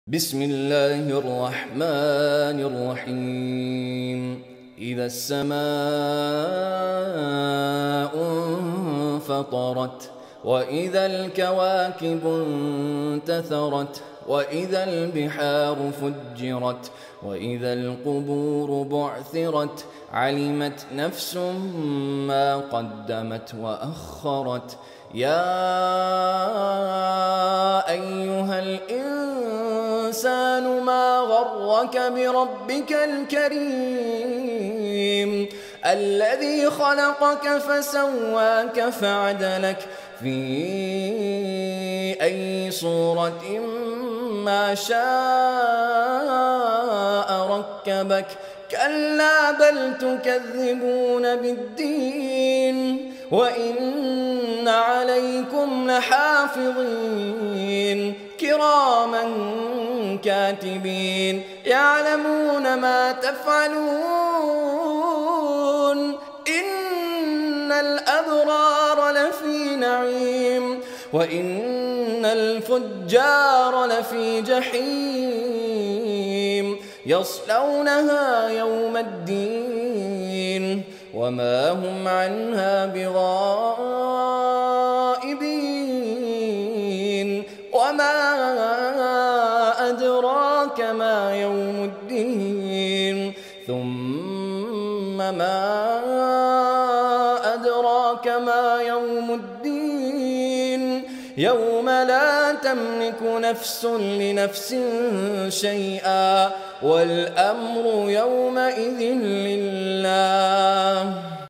بسم الله الرحمن الرحيم. إذا السماء انفطرت، وإذا الكواكب انتثرت، وإذا البحار فجرت، وإذا القبور بعثرت، علمت نفس ما قدمت وأخرت. يا أيها الإنسان ما غرك بربك الكريم الذي خلقك فسواك فعدلك في أي صورة ما شاء ركبك. كلا بل تكذبون بالدين، وإن عليكم لحافظين كراما كاتبين يعلمون ما تفعلون. إن الأبرار لفي نعيم، وإن الفجار لفي جحيم، يصلونها يوم الدين وما هم عنها بغائبين. وما أدراك ما يوم الدين، ثم ما أدراك ما يوم الدين. يوم لا تملك نفس لنفس شيئا، والأمر يومئذ لله.